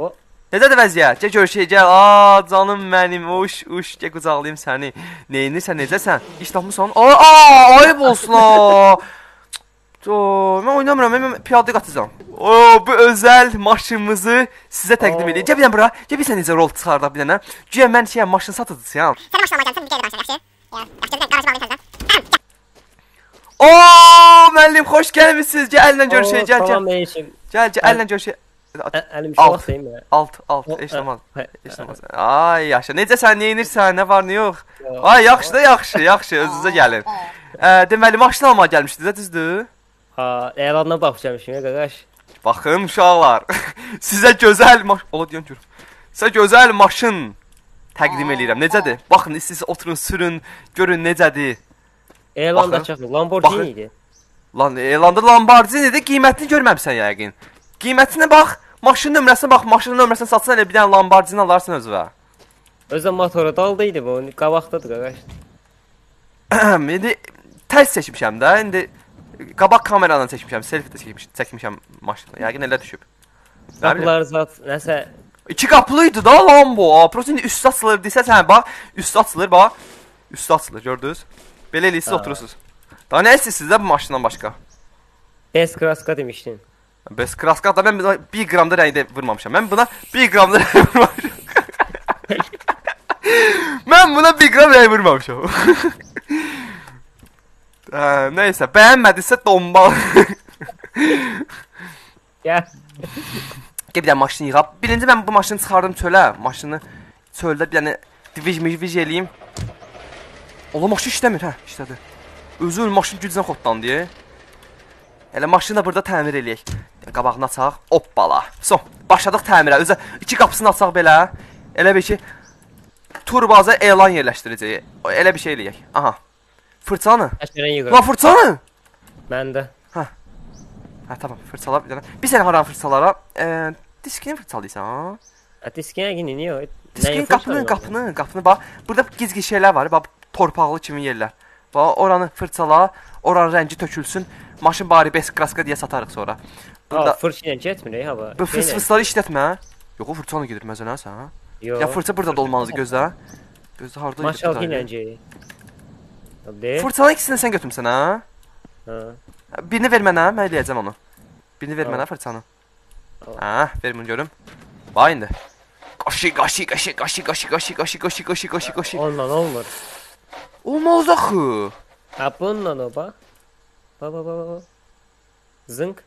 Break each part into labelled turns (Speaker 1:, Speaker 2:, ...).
Speaker 1: O.
Speaker 2: Necədir vəziyyət? Gəl görüşək, gəl. Aa, canım mənim. Uş, gəl qucaqlayım səni. Neyinirsən, necəsən? İş tapmısan? Ayıb olsun ha. Mən oynamıram, mən piyada qatacağam. Bu özəl maşınımızı sizə təqdim edeyim. Gəl bir dənə bura. Gəl bir sən necə rol çıxardaq bir dənə. Güya mən maşın satıcısıyam.
Speaker 3: Sənə maşın almaq gəldim, sən bir gəl danışaq, yaxşı? Yaxşı, qarajı bağlayım təzədən.
Speaker 2: Müəllim, xoş gəlmisiniz. Gəl əllə görüşək, gəl.
Speaker 1: Tamam, neyişim.
Speaker 2: Gəl, əllə görüşək.
Speaker 1: Əlim şovaq deyim ya.
Speaker 2: Alt, heç olmaz. Ay, yaxşı. Necəsən, neyinirsən, nə var, nə yox? Ay, yaxşı da, yaxşı, özünüzə gəlin. Deməli, maşın almağa gəlmişdiniz, düzdür?
Speaker 1: Elanına baxmışam ya, qaqaş.
Speaker 2: Baxın, uşaqlar, sizə gözəl maşın... Ola deyəm görüm. Sizə gözəl maşın təqdim edirəm, necədir? Baxın, siz oturun, sürün, görün necədir.
Speaker 1: Elanda çıxır, Lamborghini idi.
Speaker 2: Lan, elanda Lamborghini idi, qiymətini görməmsən yəqin. Qiymətinə bax, maşının nömrəsinə bax, maşının nömrəsini satsan elə bir dənə Lamborghini alarsan özünə.
Speaker 1: Özdə motoru daldıydı bu, qabaqdadır qaqaş.
Speaker 2: İndi tərs çəkmişəm də, indi qabaq kameradan çəkmişəm, selfie də çəkmişəm maşını, yəqin elə düşüb.
Speaker 1: Qapıları zat, nəsə...
Speaker 2: 2 qapılıydı da Lambo, prosto indi üstü açılır, desə sən bax, üstü açılır, bax. Üstü açılır, gördünüz? Belə eləyisiz, oturursunuz. Daha nə istəyirsiniz də bu maşından başqa?
Speaker 1: Best kraska demişdin.
Speaker 2: Best kraska da mən buna 1 qram da rəngdə vurmamışam. Mən buna 1 qram da rəng vurmamışam. Mən buna 1 qram rəng vurmamışam. Neysə, bəyənmədisə dombal.
Speaker 1: Gəl.
Speaker 2: Gəl bir dənə maşını yığab. Birinci mən bu maşını çıxardım çölə. Maşını çöldə bir dənə divij eləyim. Ola maşın işləmir, hə, işlədi. Özü maşın gücdən xodlandı. Elə maşını da burada təmir eləyək. Qabağını açaq. Hoppala. Son. Başladıq təmirə. Özə 2 qapısını açaq belə. Elə bir ki turbaza elan yerləşdirəcək. Elə bir şey eləyək. Aha. Fırçanı. Lan fırçanı.
Speaker 1: Məndə.
Speaker 2: Hə, tamam. Fırçala bir dənə. Bir sən haran fırçalara? Diskini fırçalayırsan, ha?
Speaker 1: Diskin yəqin niyə?
Speaker 2: Diskin qapını bax. Burada gizgi şeylər var. Bax, torpaqlı kimi yerlər. Bax, oranı fırçala. Oranın rəngi tökülsün. Maşın bari best kraska deyə satarıq sonra.
Speaker 1: Burada fırça ilə getmir hava.
Speaker 2: Bu fırsları işlətmə. Yox, o fırça ilə gedir məzənə sən, ha?
Speaker 1: Yox.
Speaker 2: Ya fırça burada da olmalıdır gözlə. Gözlə harda gedir?
Speaker 1: Maşallah ilə gəlir.
Speaker 2: Fırçanın ikisini sən götürmüsən, ha?
Speaker 1: Hə.
Speaker 2: Birini ver mənə, mən eləyəcəm onu. Birini ver mənə fırçanı. Hə, ver bunu görüm. Bax indi. Qaşı.
Speaker 1: Ondan olmur.
Speaker 2: Olmaz axı.
Speaker 1: Ha, bununla o bax. Bax. Zınk.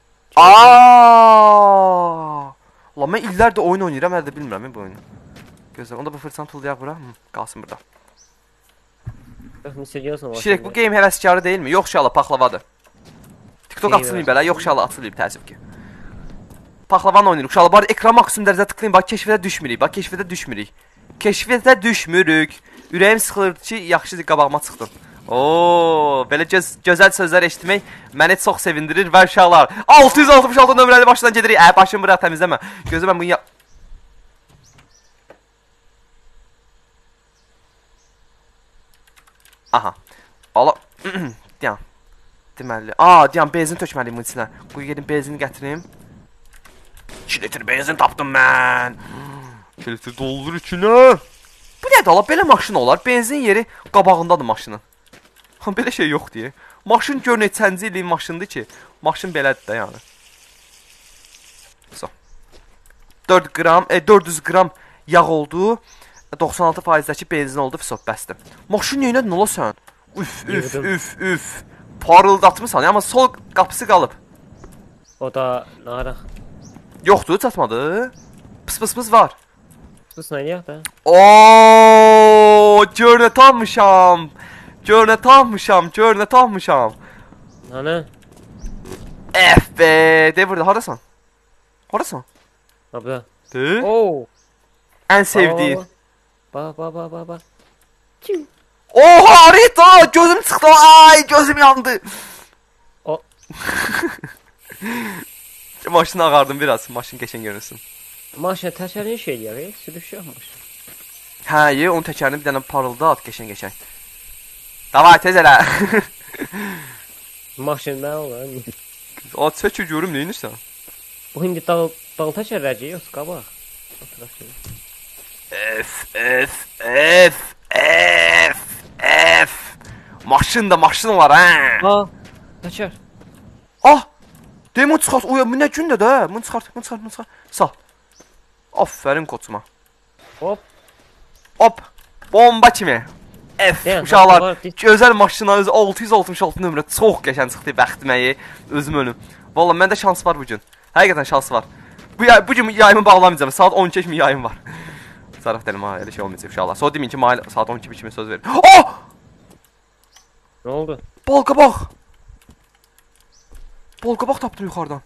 Speaker 2: Ulan mən illərdir oyun oynayıram, hələ də bilmirəm bu oyunu. Gözlə, onda bu fırçanı tullayaq bura. Qalsın burada. Şirek, bu game həvəskarı deyilmi? Yox şala, paxlavadır. TikTok açılmayıb belə, yox şala açılmayıb təəssüf ki. Paxlavanı oynayırıq. Şala, bari ekran maksimum dərəcədə tıklayın, bax keşfətə düşmürük. Keşfətə düşmürük. Ürəyim sıxılırdı ki, yaxşıdır qabağıma çıxdım. Belə gözəl sözlər eşitmək məni çox sevindirir və uşaqlar 666 nömrəli başından gedirik. Başımı bıraq təmizləmə. Gözlə mən bunu Aha. Ala. Deyəm. Deməli. Deyəm, benzin tökməliyim bunun içinə. Qoy gedim benzini gətirim. 2 litr benzin tapdım mən. 2 litr doldur içinə. Bu nədir ala? Belə maşın olar. Benzin yeri qabağındadır maşının. Belə şey yox deyə. Maşın gör neçənci ilin maşındır ki. Maşın belədir də yəni. 400 qram yağ oldu. 96%dəki benzin oldu. Bəsdir. Maşın neynədin ola sən? Üf. Parıldatmısan. Amma sol qapısı qalıb.
Speaker 1: O da naraq.
Speaker 2: Yoxdur, çatmadı. Pıs var.
Speaker 1: Pıs nə eləyək də?
Speaker 2: Gör nə tapmışam.
Speaker 1: Hanı?
Speaker 2: De burada, harasan?
Speaker 1: Abla.
Speaker 2: De? Ən sevdiyi.
Speaker 1: Bax.
Speaker 2: Harita! Gözüm çıxdı, ay gözüm yandı. Maşını ağardım biraz, maşın keçən görünsün.
Speaker 1: Maşın təkərini şey eləyək, sürüş yoxmuş.
Speaker 2: Hə, onun təkərini bir dənə parıldat, keçən. Davay, tez elə.
Speaker 1: Maşın mən olur.
Speaker 2: Çəkir görüm, neyinirsən?
Speaker 1: Bu indi dal təkər rəci yox, qabaq. Oturaq şimdi.
Speaker 2: F. Maşın da maşın var ha.
Speaker 1: Aa, kaçar.
Speaker 2: Ah! Demon çıxart. Oya, bu nə gündə də? Bunu çıxart. Sal. Aferin koçuma.
Speaker 1: Hop.
Speaker 2: Hop. Bomba kimi. F.
Speaker 1: Yəni,
Speaker 2: Uşaqlar,
Speaker 1: var,
Speaker 2: gözəl maşına öz 666 nömrə çox qəşəng çıxdı bəxtiməyi. Özüm ölüm. Valla məndə şans var bu gün. Həqiqətən şans var. Bu gün yayımı bağlamayacağım. Saat 12 kimi yayım var. Zaraf dəlim ha, elə şey olmayacaq uşaqlar. Sonra demin ki, saat 12 kimi söz verin. Oh!
Speaker 1: Ne oldu?
Speaker 2: Balqabaq. Balqabaq tapdım yuxarıdan.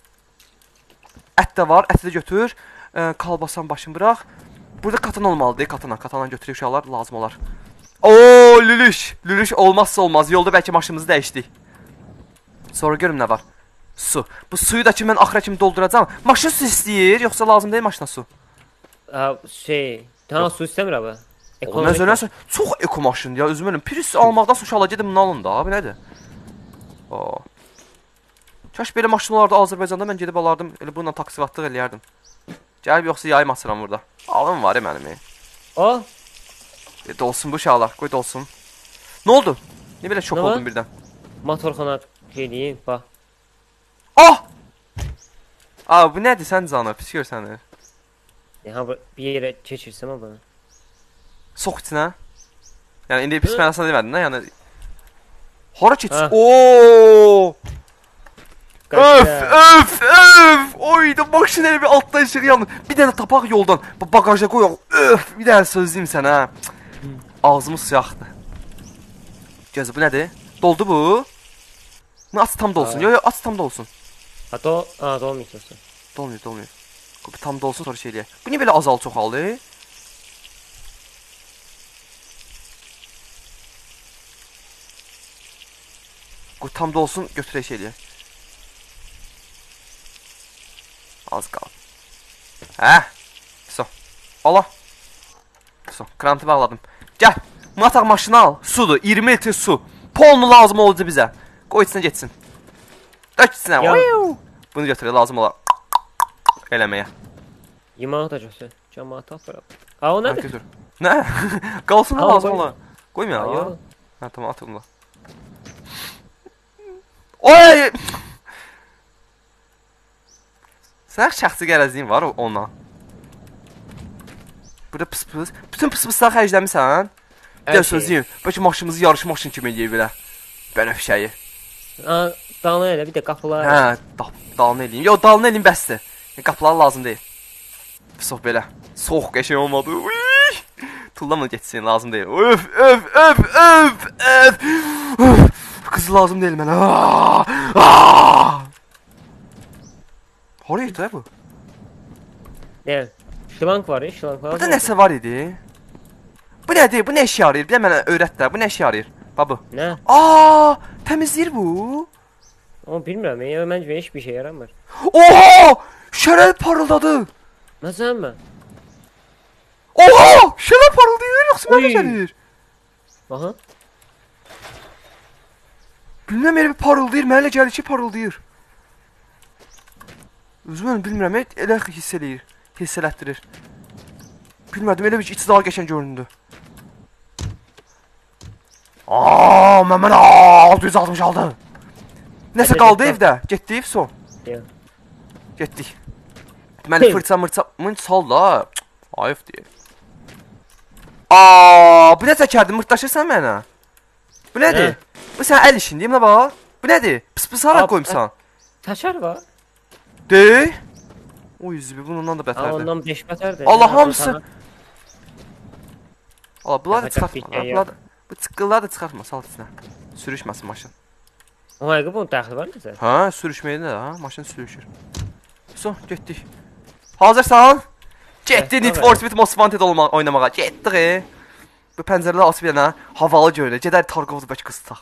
Speaker 2: Ət də var, əti də götür. Kalbasan başını bırax. Burada katan olmalıdır, katana götürək uşaqlar, lazım olar. Ooo, lülüş olmazsa olmaz. Yolda bəlkə maşınımızı dəyişdik. Sonra görüm nə var. Su. Bu suyu da ki mən axıra kimi dolduracağam. Maşın su istəyir, yoxsa lazım deyil maşına su?
Speaker 1: Tamam su istəmir abi.
Speaker 2: Nəzərən, çox eko maşındır ya, özüm ölüm. Pris almaqdan su şala gedim bunu alın da, abi nədir? Kaş belə maşın olardı Azərbaycanda, mən gedib alardım, elə bununla taksivatlıq eləyərdim. Gəlib yoxsa yayım asıram burada. Alım var ya mənim.
Speaker 1: O?
Speaker 2: Dolsun bu uşaqlar, qoy dolsun. Nə oldu? Niyə belə şok oldum birdən?
Speaker 1: Motorxana gedeyim, bax.
Speaker 2: Ah! Aa, bu nədir sən canı, pis görsənir.
Speaker 1: Bir yerə keçirsəm o bunu.
Speaker 2: Sox içinə. Yəni, indi pis mənasına demədin, nə? Yəni... Hara keçsin?
Speaker 1: Ha.
Speaker 2: Ooo! Öf! Oyda maşın elə bir altdan işığı yanır. Bir dənə tapaq yoldan, bagaja qoyaq. Öf! Bir dənə söz deyim sənə. Ağzımız suyaxdır. Gözü, bu nədir? Doldu bu? Aç tam dolsun. Yo, aç tam dolsun.
Speaker 1: Dolmayacaq.
Speaker 2: Dolmuyor. Tam dolsun sonra şey eləyək. Bu niyə belə azal çoxaldı? Qoy tam dolsun, götürək şey eləyək. Az qal. Hə? So. Allah. So, krantı bağladım. Gəl. Mataq maşını al. Sudur. 20 litre su. Polnu lazım olacaq bizə. Qoy içsinə getsin. Dök içsinə. Bunu götürək, lazım olar. Eləməyə.
Speaker 1: Yeməği da götür. Cəmaat aparaq. O nədir?
Speaker 2: Nə? Qalsın da lazım olar. Qoymayaq.
Speaker 1: Yox.
Speaker 2: Hə, tamam, atın da. Oy! Sən şəxsi qərəzliyin var onunla. Burada pıs-pıs. Bütün pıs-pısları xərcləmirsən? Bir də sözlüyüm. Bəlkə maşınımızı yarış maşın kimi eləyir belə. Bənəfşəyi.
Speaker 1: Dalına elə, bir də qapılar.
Speaker 2: Hə, dalını eləyim. Yox, dalını eləyim bəsdir. Qapılar lazım deyil. Sox belə. Sox qəşəng olmadı. Tullama geçsin, lazım deyil. Öf. Qızı lazım deyil mənə. Hara yetdi bu?
Speaker 1: Ne? Şlank var ya, şlank var.
Speaker 2: Burada nəsə var idi. Bu nədir? Bu nə işə yarayır? Bir də mənə öyrət də. Bu nə işə yarayır? Babu.
Speaker 1: Nə?
Speaker 2: Təmizləyir bu.
Speaker 1: Ama bilmirəm, məncə heç bir şey yaramır.
Speaker 2: Oha! Şərəl parıldadı.
Speaker 1: Məsələn mən?
Speaker 2: Oha! Şərəl parıldayır, yoxsa mənə gəlir?
Speaker 1: Baxın.
Speaker 2: Bilməm, elə bir parıldayır, mənə elə gəlir ki, parıldayır. Özüm bilmirəm, elə hiss eləyir, hiss elətdirir. Bilmədim, elə bir içi daha qəşəng göründü. Mən 666. Nəsə qaldı evdə, getdik son. Getdik. Deməli, fırça-mırçamın sal da. Ayıf deyil. Bu nə çəkərdi, mırtdaşırsan mənə? Bu nədir? Bu sən əl işin deyim, nə bax? Bu nədir? Pıs-pıs hara qoymuşsan?
Speaker 1: Təşər var.
Speaker 2: Dey? O yüzü, bundan da bətərdir.
Speaker 1: Ondan 5 bətərdir.
Speaker 2: Allah hamısı. Allah, bunlar da çıxartma. Bu çıqqılları da çıxartma, sal içinə. Sürüşməsin maşın.
Speaker 1: O həqiqə bunun dəxli var nəsə?
Speaker 2: Hə, sürüşməyində də ha, maşın sürüşür. So, getdik. Hazırsan? Getdik Need for Speed Most Wanted oynamağa. Getdik. Bu pəncərələr açıb yana havalı görünür. Gedər Targovda bəlkə qısıtaq.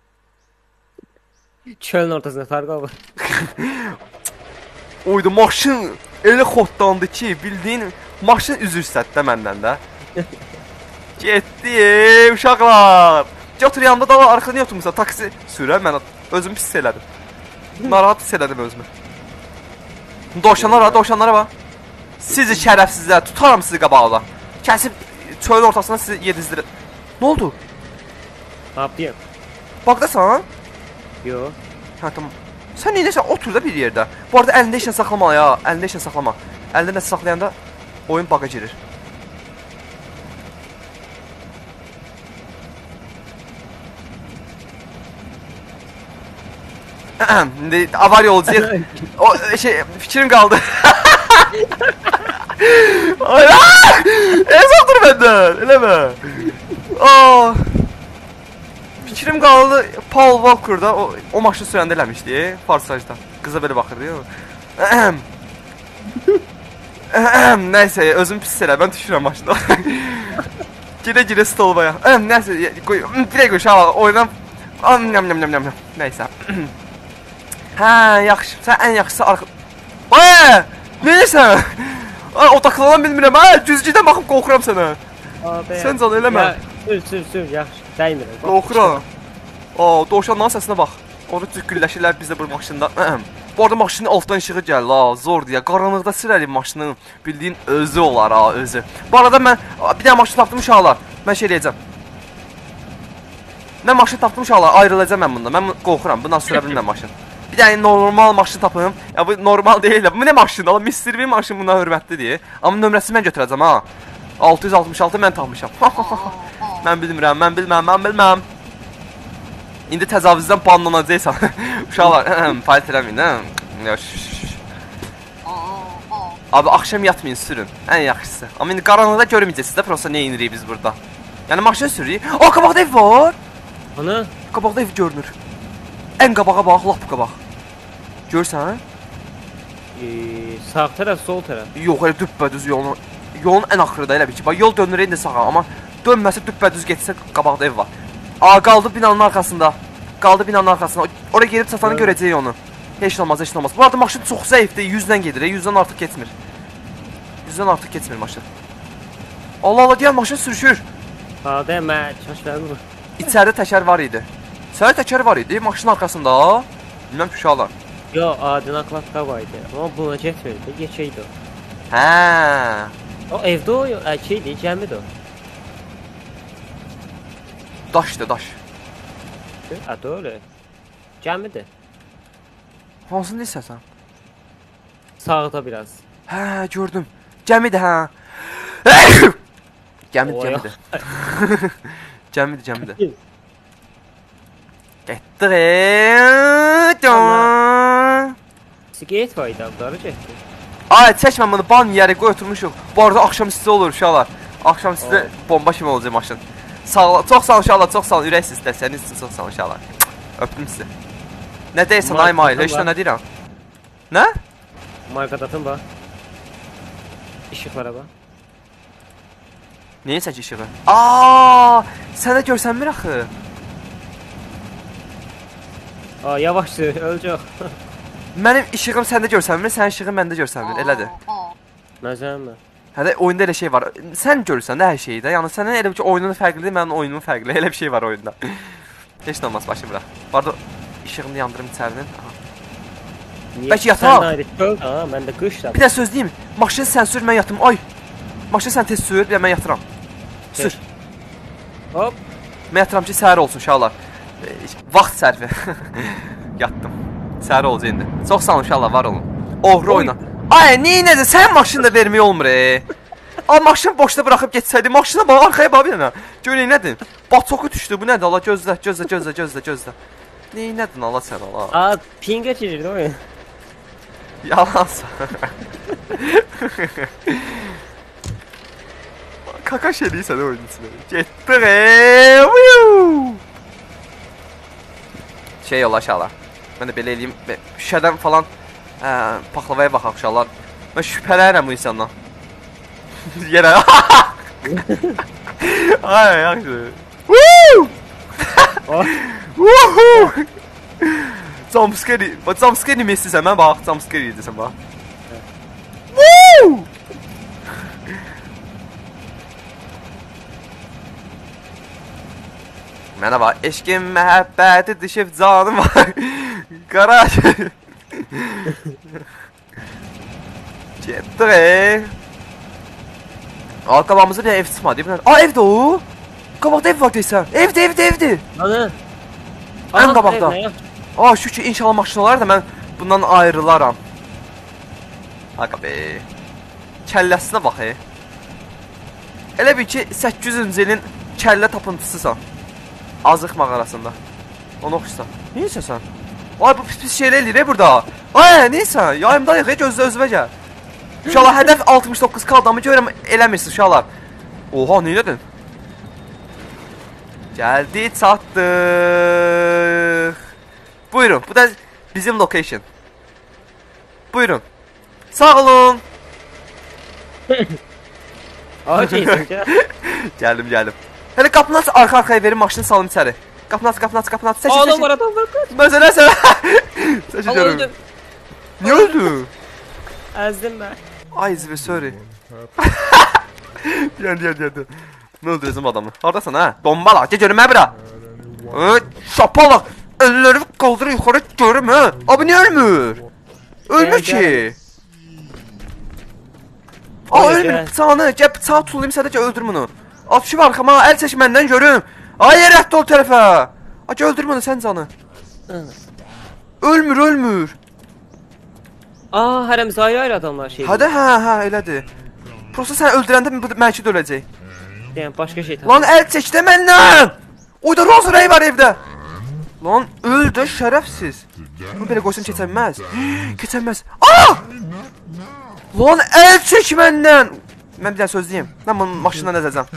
Speaker 1: Çölün ortasında Targov.
Speaker 2: Oydu, maşın elə xotdandı ki, bildiyin maşın üzürsən də məndən də. Getdik uşaqlar. Götür yanımda da var, arxada niyə oturmuşsan? Taksi sürər, mən özümü pis elədim. Narahat hiss elədim özümü. Dovşanlara bax. Sizi şərəfsizlər, tutaram sizi qabağda. Kəsib çölün ortasına sizi yedizdirir. Nə oldu?
Speaker 1: Ne yapayım?
Speaker 2: Bagdasan?
Speaker 1: Yo.
Speaker 2: Hə, tamam. Sən neyləsən? Otur da bir yerdə. Bu arada əlində işlə saxlama ya. Əlində işlə saxlama. Əlində nəsə saxlayanda oyun baga girir. İndi avariya olacaq. O şey fikrim qaldı. Ay! Ezaldır məndən. Eləmə. Aa! Fikrim qaldı. Paul Walker-da o maşını sürəndə eləmişdi, Farsajda. Qıza belə baxırdı. Nəysə, özüm pis elə, mən düşürəm maşına. Gidə stolbaya. Nəysə, qoy, dirək qoy, şaha, oynam. Nəysə. Hə, yaxşı, sən ən yaxşısı arxa... Ay, neyəsən? Odaklanan bilmirəm, hə, güzgüdən baxıb qorxuram sənə. Sən can eləmə.
Speaker 1: Sür, yaxşı, dəymirəm.
Speaker 2: Qorxuram. Dovşanların səsinə bax. Orada cükkülləşirlər biz də bu maşında. Bu arada maşının altdan işığı gəlir ha, zor deyə. Qaranlıqda sürəli maşının bildiyin özü olar ha, özü. Bu arada mən bir dənə maşın tapdım uşaqlar. Mən şey eləyəcəm. Mən maşın tapdım uşaqlar, ayrılacağam mən bundan. Mən qorxuram, bundan sürə bilməm maşın. Bir dənə normal maşın tapım. Ya bu normal deyil. Bu nə maşındır? Allah Mr. B maşın bundan hörmətlidir. Amma nömrəsini mən götürəcəm ha. 666 mən tapmışam. Mən bilmirəm. İndi təcavüzdən banlanacaqsan. Uşaqlar, fayda eləməyin, hə? Abi, axşam yatmayın, sürün. Ən yaxşısı. Amma indi qaranlıqda görməyəcəksiniz də, prosta nə inirik biz burada. Yəni, maşını sürürük. Qabaqda ev var.
Speaker 1: Ana?
Speaker 2: Qabaqda ev görünür. Ən qabağa bax, lap qabaq. Görsən?
Speaker 1: Sağ tərəf, sol tərəf.
Speaker 2: Yox, elə düppədüz yolun. Yolun ən axırında elə bir ki. Bax, yol dönür indi sağa, amma dönməsə düppədüz getsə qabaqda ev var. Qaldı binanın arxasında. Oraya gelib çatanı görəcəyik onu. Heç olmaz. Bu arada maşın çox zəifdir. 100-dən gedir. 100-dən artıq keçmir. 100-dən artıq keçmir maşın. Allah deyən maşın sürüşür.
Speaker 1: Demə, çaşlarım bu.
Speaker 2: İçəridə təkər var idi. Səhər təkər var idi. Maşının arxasında. Bilməm ki, uşaqlar.
Speaker 1: Yo, adına klatka var idi. Amma buna getmirdi. Geçəydi o.
Speaker 2: Hə.
Speaker 1: O evdə o, şeydi, gəmidir o.
Speaker 2: Daşdır, daş.
Speaker 1: Doğru. Gəmidir.
Speaker 2: Hansını istəsən?
Speaker 1: Sağda biraz.
Speaker 2: Hə, gördüm. Gəmidir, hə. Gəmidir. Gəmidir. Getdik.
Speaker 1: Siqet var idi, abdarı getdi.
Speaker 2: Ay, çəkmə bunu, ban yeri qoy oturmuşuq. Bu arada axşam isti olur uşaqlar. Axşam isti bomba kimi olacaq maşın. Çox sağ ol uşaqlar, çox sağ ol. Ürək istərsəniz üçün çox sağ ol uşaqlar. Öpdüm sizi. Nə deyirsən ay Mayıl? Heç nə deyirəm. Nə?
Speaker 1: Marqadatın bax. İşıqlara bax.
Speaker 2: Neyə çək işığı? Sənə görsənmir axı.
Speaker 1: Yavaş sür, öləcək.
Speaker 2: Mənim işığım səndə görsənmir, sənin işığın məndə görsənmir, elədir.
Speaker 1: Məzəmmə.
Speaker 2: Hələ oyunda elə şey var. Sən görürsən də hər şeyi də. Yəni sənin elə bir ki oyunun fərqlidir, mənim oyunumun fərqli. Elə bir şey var oyunda. Heç nə olmaz, başım bura. Bu arada işığını yandırım içərinin. Bəlkə yataq.
Speaker 1: Mən də qışla.
Speaker 2: Bir də söz deyim. Maşını sən sür, mən yatım. Ay. Maşını sən tez sür, mən yatıram. Sür.
Speaker 1: Hop.
Speaker 2: Mən yatıram ki, səhər olsun uşaqlar. Vaxt sərfi. Yatdım. Səhər olacaq indi. Çox sağ olun uşaqlar, var olun. Oğru oyna. Ay, neynədir? Sən maşını da vermək olmur, maşını boşda buraxıb getsəydi, maşına bax, arxaya bax bir dənə. Görək nədir? Batsoku düşdü, bu nədir? Allah, gözlə. Neynədin, Allah sən, Allah.
Speaker 1: Pingə girirdi oyun.
Speaker 2: Yalansa. Kakaş eləyirsən oyunun içində. Getdik, şey yola aşağılar. Mən də belə eləyim, şüşədən falan paxlavaya baxaq uşaqlar. Mən şübhələnirəm bu insandan. Yenə. Ay, yaxşı. Jumpscare mi istəyirsən? Mən bax, jumpscare edirsən bax. Mənə bax, eşqim, məhəbbəti düşüb canım var. Qara. Getdik. Qabağımızda bir ev çıxmadı. Aa, evdə o. Qabaqda ev var deyirsən. Evdir.
Speaker 1: Ana.
Speaker 2: Ən qabaqda. Aa, şükür inşallah maşın olar da mən bundan ayrılaram. Aga be. Kəlləsinə bax. Elə bil ki 800-cü ilin kəllə tapıntısısan. Azıq mağarasında. Onu oxuyursan. Neysə sən? Ay, bu pis şeylər eləyir burada. Ay, neysə? Yayımdayıq, özümə gəl. Uşaqlar, hədəf 69 kaldamı görürəm, eləmirsin uşaqlar. Oha, neylədin? Gəldi, çatdıq. Buyurun, bu da bizim location. Buyurun. Sağ olun.
Speaker 1: Acıysan ki.
Speaker 2: Gəldim. Hələ qapını aç, arxa-arxaya verin, maşını salın içəri. Qapını aç.
Speaker 1: Adam var.
Speaker 2: Məsələ sən. Səçin görüm.
Speaker 1: Öldüm.
Speaker 2: Niyə öldü?
Speaker 1: Əzdim mən.
Speaker 2: Ay, zivə, sorry. Yan. Nə öldürəcəm adamı? Haradasan, hə? Dombala, gəl görüm, hə, bura. Şapalaq. Əlləri qaldır yuxarı görüm, hə? Abi, niyə ölmür? Ölmür ki. Aa, ölmür. Canı, gəl bıçağı tullayım sənə, öldür bunu. Atışım arxama, əl çək məndən görüm. Ay, rədd ol tərəfə. Ay, öldür bunu, sən canı. Ölmür.
Speaker 1: Aa, hərəmizə ayrı adamlar şey.
Speaker 2: Hə, elədir. Prosta sən öldürəndə mənki də öləcək.
Speaker 1: Yəni, başqa şey tapır.
Speaker 2: Lan, əl çəkdə məndən. Oyda Rose Ray var evdə. Lan, öldü, şərəfsiz. Bunu belə qoysam keçənməz. Keçənməz. Aa! Lan, əl çək məndən. Mən bir dənə söz deyim. Mən bunu maşından əzəcəm.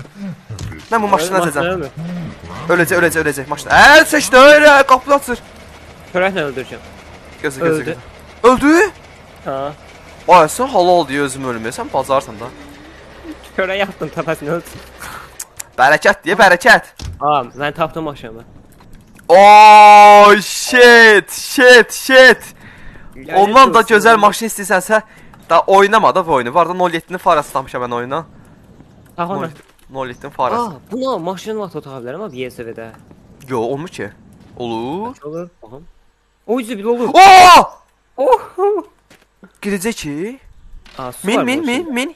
Speaker 2: Öləcək maşından. Əl çəkdə, öyle, qapını açır.
Speaker 1: Körəklə öldürəcəm.
Speaker 2: Gözlə. Öldü?
Speaker 1: Ha.
Speaker 2: Ay, sən halal deyə özüm ölməyəsən, bazarsan da.
Speaker 1: Körək yaptım, təpəsini öldürdüm.
Speaker 2: Bərəkət deyə, bərəkət.
Speaker 1: Aa, mən tapdım maşını.
Speaker 2: Oh, shit. Ondan da gözəl maşın istəyirsənsə, da oynama da bu oyunu. Var da 07-nin farası tapmışam mən oyuna.
Speaker 1: Taxana.
Speaker 2: 07-nin farası.
Speaker 1: Aa, buna maşının vaxt otağa bilərəm abi YSV-də.
Speaker 2: Yo, olmur ki. Olur.
Speaker 1: Olur, baxın. O zibil olur.
Speaker 2: Oh!
Speaker 1: Oh!
Speaker 2: Girəcək ki.
Speaker 1: Aa, su var.
Speaker 2: Min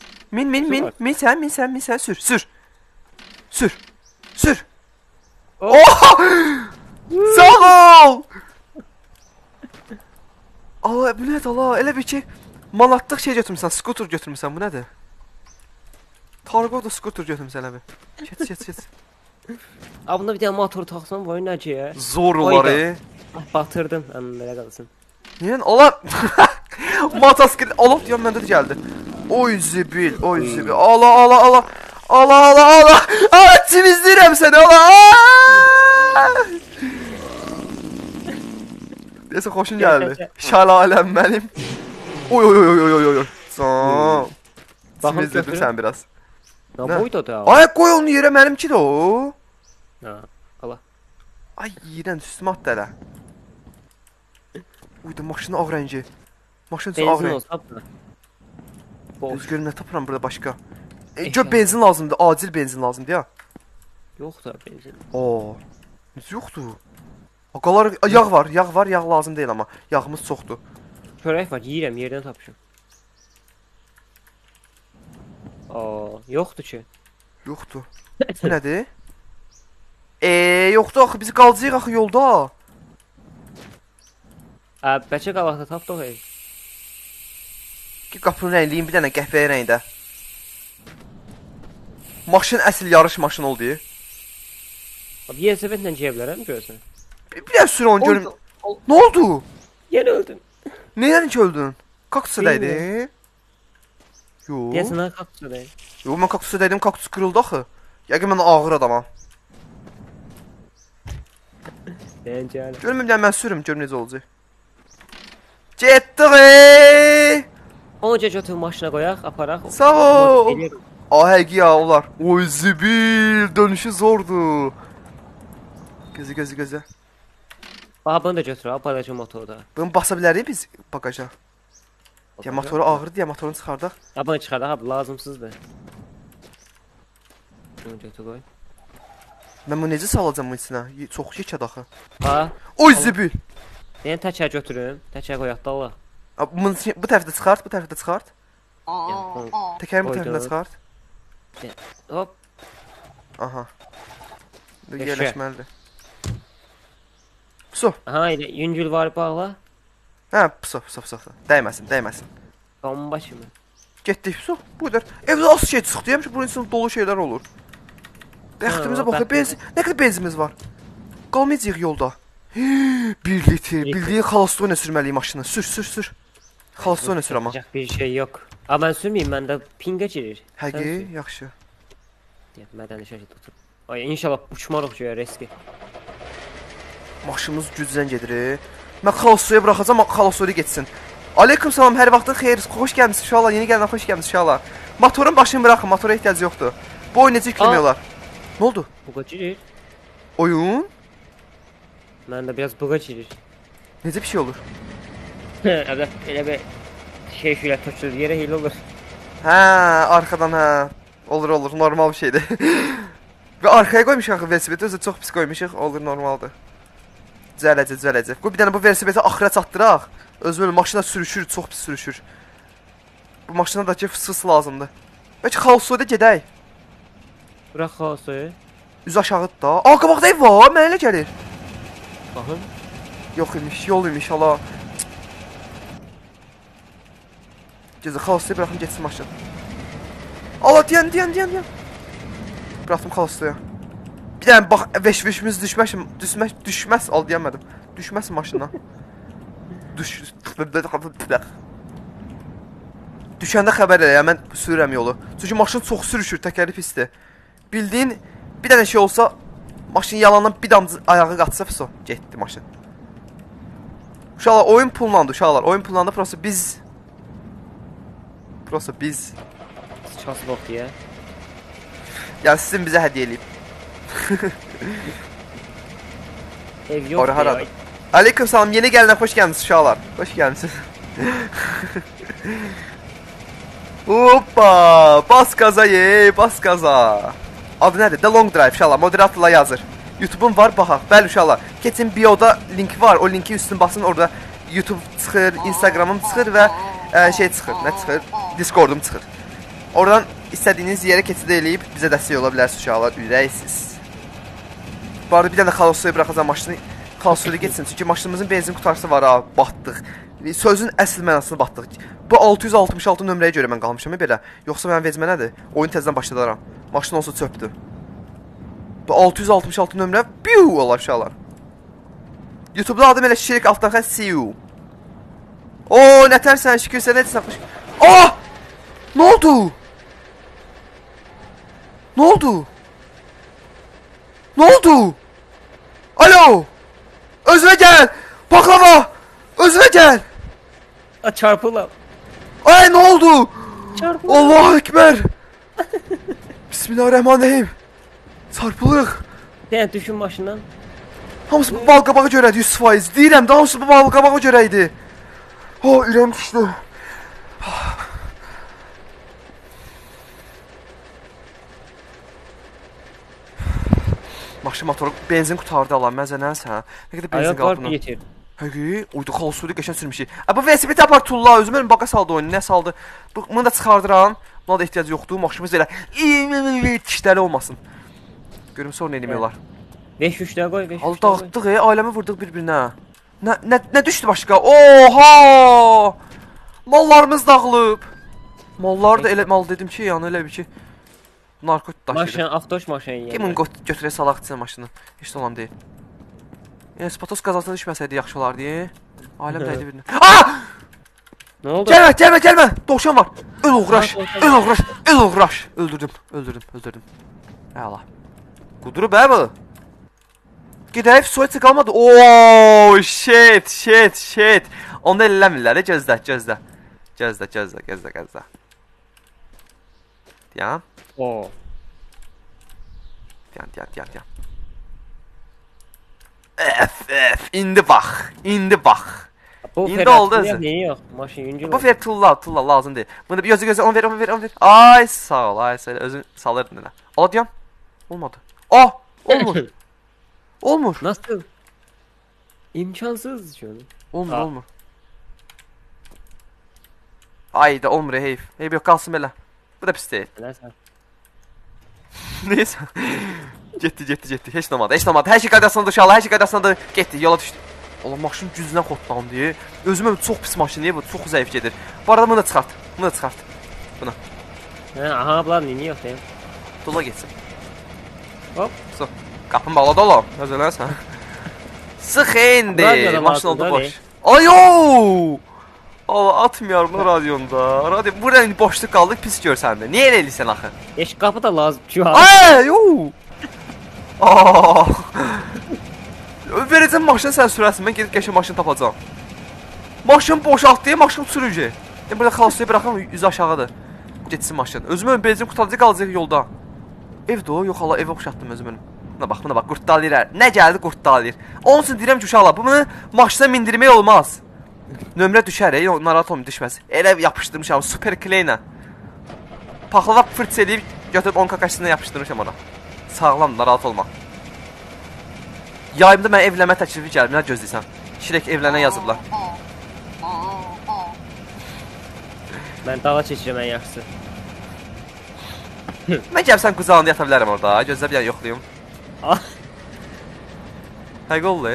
Speaker 2: sən, sür. Oh! Sağ ol! Aa, bu nədir ala? Elə bir ki, manatlıq şey götürmüsən, skuter götürmüsən, bu nədir? Targo da skuter götürmüsən elə bir. Keç.
Speaker 1: Aa, bunda bir dənə motor taxsam, bu oyun necə ya?
Speaker 2: Zor olar,
Speaker 1: Batırdım, belə qalsın.
Speaker 2: Niyə? Ala! Motosiklet, Allah deyəm, məndə də gəldi. Oy zibil. Ala! Temizləyirəm səni, ala! Deyəsə, xoşun gəldi. Şəlaləm mənim. Oy. Temizlədim sən biraz.
Speaker 1: Ya, boyda da.
Speaker 2: Ay, qoy onu yerə, mənimki də o.
Speaker 1: Ha, ala.
Speaker 2: Ay, yirən, üstümə at da elə. Uyda, maşının ağ rəngi. Maşının ağ
Speaker 1: Benzin
Speaker 2: rəngi.
Speaker 1: olsa da.
Speaker 2: Öz görüm, nə tapıram burada başqa. Gör, benzin lazımdır, acil benzin lazımdır ya.
Speaker 1: Yox da benzin.
Speaker 2: Oo. Necə yoxdur? Aqalar, yağ var, yağ lazım deyil amma. Yağımız çoxdur.
Speaker 1: Çörək var, yeyirəm, yerdən tapışım. Aa, yoxdur ki.
Speaker 2: Yoxdur. Bu nədir? Yoxdur axı, biz qalacağıq axı yolda.
Speaker 1: Bəlkə qabaqda tapdıq ey.
Speaker 2: Ki qapının rəngliyim bir dənə qəhvəyə rəngdə. Maşın əsl yarış maşını oldu.
Speaker 1: Abi YSV-lə geyə bilərəm görsən.
Speaker 2: Bir də sür onu görüm. Nə oldu?
Speaker 1: Yenə öldüm.
Speaker 2: Neydən ki öldün? Kaktusdaydı. Yox.
Speaker 1: Deyəsən ha kaktusdaydı.
Speaker 2: Yox, mən kaktusdaydım, kaktus qırıldı axı. Yəqin mən ağır adamam.
Speaker 1: Dəncəli.
Speaker 2: Görüm bir dənə mən sürüm, görüm necə olacaq. Getdik.
Speaker 1: Onca götür maşına qoyaq, aparaq.
Speaker 2: Sağ ol. Ahəqi ya olar. Oy zibil, dönüşü zordur. Gözə.
Speaker 1: Bax, bunu da götür, aparacaq motorda.
Speaker 2: Bunu basa bilərik biz bagaja. Ya motoru ağırdır, ya motorunu çıxardaq.
Speaker 1: Ya bunu çıxardaq, abi lazımsızdır. Bunu götür qoy.
Speaker 2: Mən bunu necə salacam bunun içinə? Çox yekəd axı.
Speaker 1: Ha?
Speaker 2: Oy zibil.
Speaker 1: Yəni təkər götürüm, təkər qoyaq da Allah.
Speaker 2: Bu tərəfdə çıxart, bu tərəfdə çıxart. Təkərin bu
Speaker 1: Koydum.
Speaker 2: tərəfindən çıxart.
Speaker 1: Hop.
Speaker 2: Aha. Bu
Speaker 1: Yaşa.
Speaker 2: yerləşməlidir. Su.
Speaker 1: Aha elə yüngül var bağla.
Speaker 2: Hə, su. Dəyməsin, dəyməsin.
Speaker 1: Bombaşı mı?
Speaker 2: Getdik su. Bu qədər. Evdə az şey çıxdı. Yemiş bunun içində dolu şeylər olur. Bəxtimizə bax.
Speaker 1: bəxtimiz.
Speaker 2: Benzin. Nə qədər benzinimiz var? Qalmayacağıq yolda. 1 litr. Bildiyin xalastoyla sürməliyim maşını. Sür. Xalastoyla sür amma.
Speaker 1: Yapacak bir şey yok. Aa ben sürmeyeyim ben de pinga girir. Sen
Speaker 2: Həqiqi,
Speaker 1: sür.
Speaker 2: yaxşı.
Speaker 1: Deyəm, mədəni şəkil tutub. Ay inşallah uçmarıq ki riski.
Speaker 2: Maşınımız gücdən gedir. Mən xalastoya buraxacağam, xalastoya getsin. Aleyküm salam, hər vaxtın xeyir. Xoş gəlmisiniz uşaqlar. Yeni gələn xoş gəlmisiniz uşaqlar. Motorun başını buraxın, motora ehtiyac yoxdur. Bu oyun necə yüklemiyorlar? Nə oldu?
Speaker 1: Buga girir.
Speaker 2: Oyun?
Speaker 1: Məndə biraz buga girir.
Speaker 2: Necə bir şey olur?
Speaker 1: Evet, elə bir şey şöyle tökülür, yerə hile olur.
Speaker 2: Hə, arxadan hə. Olur, normal bir şeydir. Və arxaya qoymuşuq velosipedi, özü çox pis qoymuşuq, olur, normaldır. Düzələcək. Qoy bir dənə bu velosipedi axıra çatdıraq. Özü belə maşına sürüşür, çox pis sürüşür. Bu maşına da ki fıs lazımdır. Bəlkə xalastoyda gedək.
Speaker 1: Bırak xaosu.
Speaker 2: Üz aşağıdır da. Aa, qabaqda ev var, mənə elə gəlir.
Speaker 1: Baxın.
Speaker 2: Yox imiş, yol imiş, hala. Gözə xalastoya buraxım getsin maşın. Allah, deyən. Buraxdım xalastoya. Bir dənə bax, veş-veşimiz düşməz, al deyəmədim. Düşməsin maşından. Düşəndə xəbər elə, mən sürürəm yolu. Çünki maşın çox sürüşür, təkəri pisdir. Bildiyin, bir dənə şey olsa, maşın yalandan bir damcı ayağı qatsa, fıso, getdi maşın. Uşaqlar, oyun pullandı, uşaqlar. Oyun pullandı, prosta biz.
Speaker 1: Sıçası bok diye.
Speaker 2: Yəni, sizin bizə hədiyyə eləyib.
Speaker 1: Ev yok
Speaker 2: Ora
Speaker 1: ya.
Speaker 2: haradır? Aleyküm salam, yeni gələnə xoş gəlmisiniz uşaqlar. Xoş gəlmisiniz. Hoppa! Bas gaza bas gaza. Adı nədir? The Long Drive uşaqlar, moderatorla yazır. YouTube'un var, baxaq. Bəli uşaqlar, keçin bioda link var. O linki üstün basın, orada YouTube çıxır, Instagram'ım çıxır və şey çıxır. Nə çıxır? Discord'um çıxır. Oradan istədiyiniz yerə keçid eləyib bizə dəstək ola bilərsiniz uşaqlar, ürəksiz. Bu arada bir dənə xalastoya buraxacağam maşını. Xalastoya getsin, çünki maşınımızın benzin qutarısı var ha, batdıq. Sözün əsl mənasını batdıq. Bu 666 nömrəyə görə mən qalmışam belə. Yoxsa mənim vecmə nədir? Oyun təzədən başladaram. Maşın olsa çöpdür. Bu 666 nömrə biu olar uşaqlar. YouTube'da adım elə şişirik altdan xətt see you. Oo, nətərsən, şükür sən nədirsən? Ah! Nə oldu? Alo! Özünə gəl! Baklava! Özünə gəl!
Speaker 1: Çarpılam.
Speaker 2: Ay, nə oldu?
Speaker 1: Çarpılam.
Speaker 2: Allahu Ekber! Bismillahirrahmanirrahim. Çarpılıq.
Speaker 1: Sen düşün maşından.
Speaker 2: Hamısı bu balqabağa görədir 100%. Deyirəm də hamısı bu balqabağa görəydi. Oh, ürəyim düşdü. Maşın motoru benzin qutardı Allah, məzənənsə. Nə qədər benzin
Speaker 1: Ayak var
Speaker 2: qaldı.
Speaker 1: getir.
Speaker 2: Həqiqi, uydu xalastoyda qəşəng sürmüşük. Bu velosipedi apar tulla, özümün baqa saldı oyunu, nə saldı? Bunu da çıxardıram. Buna da ehtiyac yoxdur. Maşınımız elə dişləri olmasın. Görüm sonra nə edemiyorlar.
Speaker 1: 5-3'də qoy, 5-3'də
Speaker 2: Al
Speaker 1: qoy.
Speaker 2: dağıtdıq, ailəmi vurduq bir-birinə. Nə düşdü başqa? Oha! Mallarımız dağılıb. Mallar da elə mal dedim ki, yəni elə bir ki narkotik daşıyır.
Speaker 1: Maşın, avtoş maşın yəni.
Speaker 2: Kimin götürə salaq içsin maşını. Heç də olan deyil. Yəni Spatos qazasına düşməsəydi yaxşı olardı. Ailəm dəydi birinə. Ah!
Speaker 1: Nə oldu?
Speaker 2: Gəlmə. Dovşan var. Öl uğraş. Öldürdüm. Əla. Qudurub bu. Gedəyib soyucu qalmadı. Oo, shit. Onu eləmirlər, gözlə. Gözlə. Deyəm.
Speaker 1: Oo.
Speaker 2: Deyəm. İndi bax.
Speaker 1: Bu
Speaker 2: İndi oldu özü.
Speaker 1: Neyi yok? Maşın yüngül.
Speaker 2: Bu ver tulla lazım deyil. Bunu bir gözü onu ver. Ay sağ ol, özün salırdın elə. Ala deyəm. Olmadı. Ah, olmur.
Speaker 1: Nasıl? İmkansız şu an.
Speaker 2: Olmur. Ayda olmur heyf. Heyf yox qalsın belə. Bu da pis deyil.
Speaker 1: Nəsə.
Speaker 2: Neyse. Getdi. Heç nə olmadı. Hər şey qaydasındadır uşaqlar. Hər şey qaydasındadır. Getdi, yola düşdü. Allah maşın gücündən xotlandı. Özümə çox pis maşındır bu. Çox zəif gedir. Bu arada bunu da çıxart. Bunu.
Speaker 1: Hə, aha, bunlar niyə yox deyim.
Speaker 2: Dola getsin.
Speaker 1: Hop.
Speaker 2: So. Qapını bağladı oğlum. Özələnsən. Sıx indi.
Speaker 1: Radyoda
Speaker 2: Maşın oldu
Speaker 1: lazımdır,
Speaker 2: boş. Ayo! Allah atmıyorum bu radyonda. Radyo burada boşluq qaldı, pis görsəndə. Niyə elə eləyirsən axı?
Speaker 1: Eş qapı da lazım ki.
Speaker 2: Ay, yo! Aa! Verəcəm maşını sən sürəsin, mən gedib qəşəng maşın tapacağam. Maşın boşalt deyə maşın sürücü. Yəni burada xalsıya bıraxam, üzü aşağıdır. Getsin maşın. Özümün benzin qurtaracaq qalacaq yolda. Evdə o, yox Allah, evə oxşatdım özümün. Buna bax, qurtdalayır. Nə gəldi qurtdalayır. Onun üçün deyirəm ki, uşaqlar, bunu maşına mindirmək olmaz. Nömrə düşər, narahat olmayın, düşməz. Elə yapışdırmışam, super kleylə. Paxlava fırç eləyib, götürüb 10 kakasına yapışdırmışam ona. Sağlam, narahat olma. Yayımda mən evlənmə təklifi gəlib, nə gözləyirsən? Şirek evlənə yazıblar.
Speaker 1: Mən dağa keçirəm ən yaxşısı.
Speaker 2: Mən gəlsən qucağında yata bilərəm orada, gözlə bir yer yoxlayım.
Speaker 1: Ah.
Speaker 2: Həqiq oldu.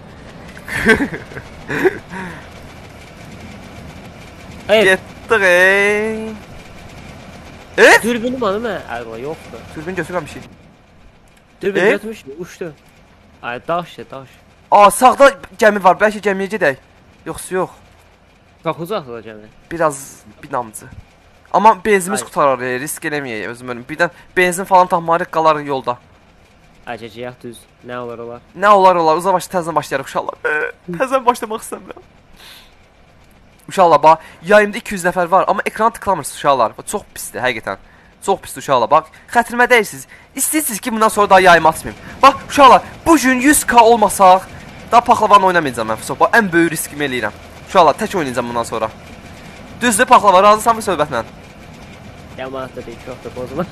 Speaker 1: Hayır,
Speaker 2: Getdik.
Speaker 1: dürbünüm hanım hə? Əlbəttə yoxdur.
Speaker 2: Dürbün götürməmişik.
Speaker 1: Dürbün götürmüş, uçdu. Ay, daşdı.
Speaker 2: Aa, sağda gəmi var, bəlkə gəmiyə gedək. Yoxsa yox.
Speaker 1: Çox uzaqdır gəmi.
Speaker 2: Biraz binamcı. Amma benzinimiz
Speaker 1: Ay.
Speaker 2: qutarar, risk eləməyək özüm önüm. Birdən benzin falan tapmarıq, qalar yolda.
Speaker 1: Əcəcəyək düz. Nə olar olar?
Speaker 2: Nə olar, təzədən başlayarıq uşaqlar. Təzədən başlamaq istəmirəm. Uşaqlar, bax, yayımda 200 nəfər var, amma ekranı tıklamırsınız uşaqlar. Çox pisdir, həqiqətən. Çox pisdir uşaqlar, bax, xətrimə deyirsiniz. İstəyirsiniz ki, bundan sonra daha yayımı atmayayım. Bax, uşaqlar, bu gün 100k olmasaq, daha paxlavanı oynamayacağım mən. Bax, ən böyük riskimi eləyirəm. Uşaqlar, tək oynayacağım bundan sonra. Düzdür, paxlava, razısan bu söhbətlə?
Speaker 1: Yamanat da deyil, çox da bozma.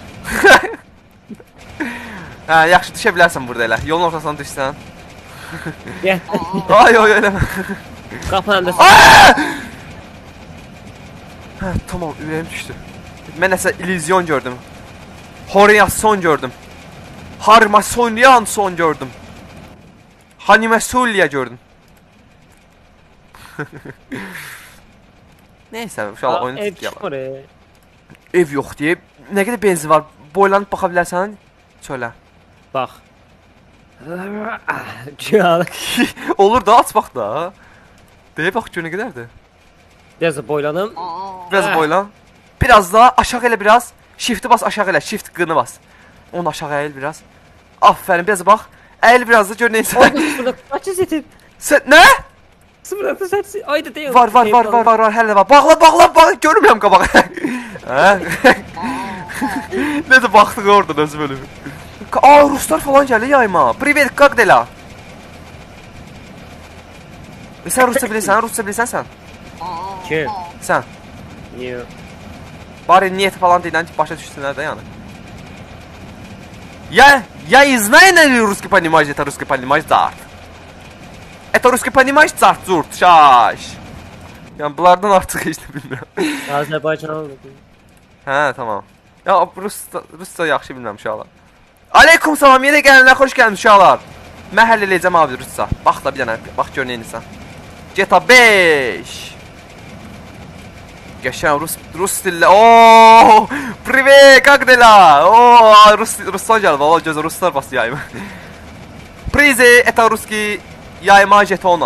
Speaker 2: Hə, yaxşı düşə bilərsən burada elə. Yolun ortasına düşsən.
Speaker 1: Gəl.
Speaker 2: Ay, eləmə.
Speaker 1: Qapandı.
Speaker 2: Hə, tamam, ürəyim düşdü. Mən nəsə illüzyon gördüm. Horyasyon gördüm. Harmasonyan son gördüm. Hanimesulya gördüm. Neysə, uşaqlar oyunu
Speaker 1: Ev
Speaker 2: tutuyalım.
Speaker 1: çıxmır.
Speaker 2: Ev yox deyib. Nə qədər benzin var? Boylanıb baxa bilərsən? Çölə.
Speaker 1: Bax. Çığalıq.
Speaker 2: Olur da, aç bax da. Deyə bax gör nə qədərdir.
Speaker 1: Biraz da boylanım.
Speaker 2: Biraz boylan. Biraz da aşağı elə biraz. Shift'i bas aşağı elə. Shift qını bas. Onu aşağı əyil biraz. Aferin, biraz bax. Əyil biraz da gör neysə.
Speaker 1: Orada sıfırda kaçı setin?
Speaker 2: Sən nə?
Speaker 1: Sıfırda setin. Ayda deyil.
Speaker 2: Var, hələ var. Bağla, görmürəm qabağı. Hə? Necə baxdıq oradan özüm ölüm. Aa, ruslar falan gəlir yayma. Privet, как dela? Sən rusça bilirsən sən?
Speaker 1: Kim?
Speaker 2: Sən.
Speaker 1: Yox.
Speaker 2: Bari niyet falan deyilən ki, başa düşsünlər də yəni. Я и знаю, на русский понимаешь, это русский понимаешь, зарт. Это русский понимаешь, зарт, зурт, şaş. Yəni, bunlardan artıq heç nə bilmirəm.
Speaker 1: Azərbaycan oldu.
Speaker 2: Hə, tamam. Ya, rusca yaxşı bilmirəm uşaqlar. Aleykum salam, yenə gələnlər, xoş gəlmiş uşaqlar. Mən həll eləyəcəm abi rusca. Bax da bir dənə, bax gör neyinsən. GTA 5. Qəşən rus dillə. Ooo! Privet, как dela? Ooo, ruslar gəldi. Valla gözə ruslar bastı yayımı. Prize, это русский yayma jetona.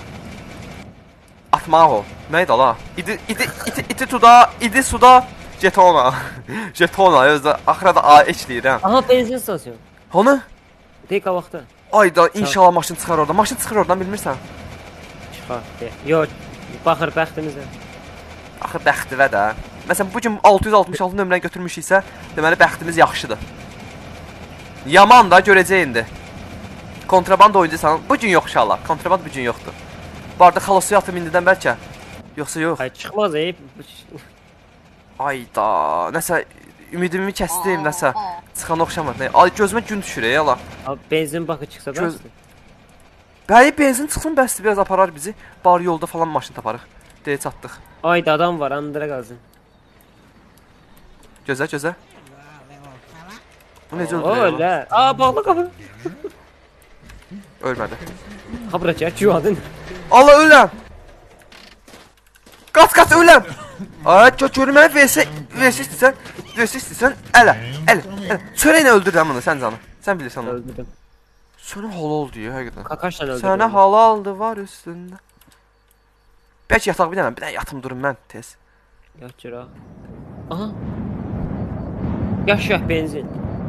Speaker 2: Atmağı. Neydi ala? İdi tuda, idi suda jetona. Jetona, özdə axıra da A ekləyir hə.
Speaker 1: Aha, benzin stasyonu.
Speaker 2: Hanı?
Speaker 1: Deyik vaxtda.
Speaker 2: Ayda inşallah maşın çıxar oradan. Maşın çıxır oradan bilmirsən.
Speaker 1: Çıxar. Yox. Baxır bəxtimizə.
Speaker 2: Axı bəxtivə də. Məsələn bu gün 666 nömrəni götürmüşüksə, deməli bəxtimiz yaxşıdır. Yaman da görəcək indi. Kontraband oyuncusan. Bu gün yox inşallah. Kontraband bu gün yoxdur. Bu arada xalosu yatım indidən bəlkə. Yoxsa yox.
Speaker 1: Ay çıxmaz ey.
Speaker 2: Ayda, nəsə ümidimi kəsdim, nəsə çıxan oxşamır. Ay gözümə gün düşür ey Allah.
Speaker 1: Abi benzin baxı çıxsa bəsdir.
Speaker 2: Bəli, benzin çıxsın bəsdir, biraz aparar bizi. Bari yolda falan maşın taparıq. Deyə çatdıq.
Speaker 1: Ayda adam var, andıra qalsın.
Speaker 2: Gözlə, gözlə. Bu necə
Speaker 1: O
Speaker 2: öldürür?
Speaker 1: öyle. Aa bağlı kapı.
Speaker 2: Ölmədi.
Speaker 1: Kapıra çək çuvadın.
Speaker 2: Allah öləm. Qaç öləm. Ay, görməni VS istəsən, ələ. Çörəklə öldürürəm bunu, sən canı. Sən bilirsən onu.
Speaker 1: Öldürdüm.
Speaker 2: Sənə halal diyor həqiqətən.
Speaker 1: Kakaşla öldürdüm.
Speaker 2: Sənə halaldı var üstündə. Bəlkə yataq bir dənə yatım durum mən tez.
Speaker 1: Yaxçıra. Aha. Yaş benzin.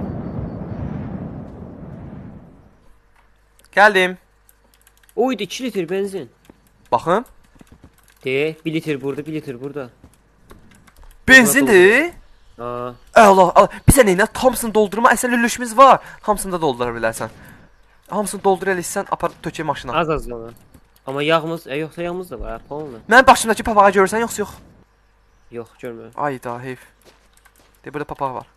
Speaker 2: Gəldim.
Speaker 1: Oydu 2 litre benzin.
Speaker 2: Baxın.
Speaker 1: De 1 litre burada, 1 litre burada.
Speaker 2: Benzindir.
Speaker 1: Aa.
Speaker 2: Allah. Bizə neyinə Thompson doldurma əsl lülüşümüz var. Hamısını da doldura bilərsən. Hamısını doldur eləsən, apar tökə maşına.
Speaker 1: Az ona. Amma yağımız, yoxsa yağımız da var, ha, polnu.
Speaker 2: Mənim başımdakı papağı görürsən yoxsa yox?
Speaker 1: Yox, görmürəm.
Speaker 2: Ay da heyf. De burada papaq var.